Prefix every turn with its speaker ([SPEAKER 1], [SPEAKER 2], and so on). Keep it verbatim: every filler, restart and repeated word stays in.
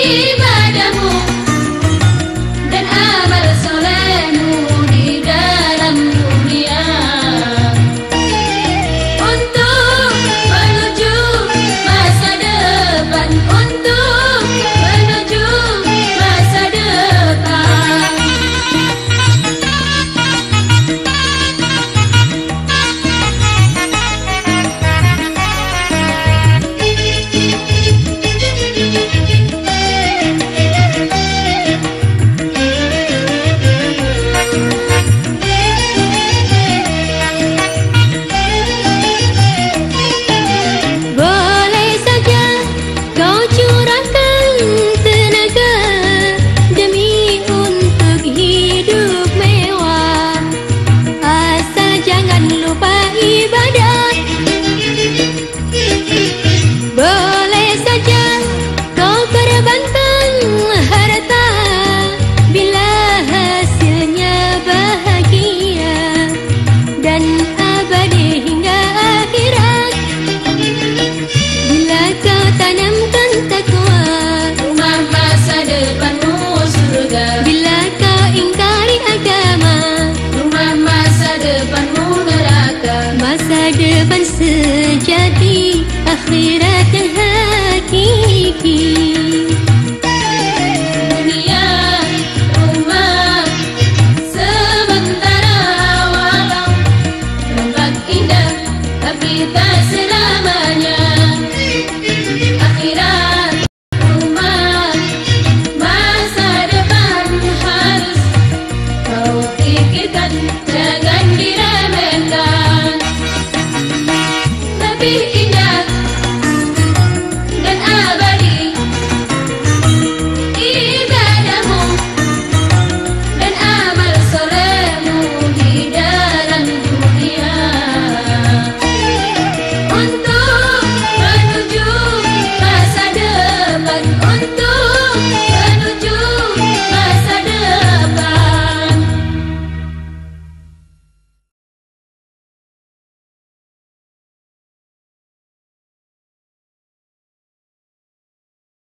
[SPEAKER 1] ibadahmu dan amal solehmu di dalam dunia, untuk menuju masa depan, untuk menuju masa depan. Boleh saja kau curahkan tenaga demi untuk hidup mewah, asal jangan lupa ibadah. Boleh saja kau korbankan harta bila hasilnya bahagia dan abadi hingga akhirat. Bila kau tanamkan takwa, rumah masa depanmu surga. Bila kau ingkari agama, rumah masa depanmu neraka. Masa depan sejati, akhirat yang hakiki. Dunia rumah sementara, walau nampak indah tapi tak selamanya. Akhirat rumah masa depan harus kau pikirkan, jangan diremehkan. Lebih indah dan abadi ibadahmu dan amal solehmu di dalam dunia, untuk menuju masa depan, untuk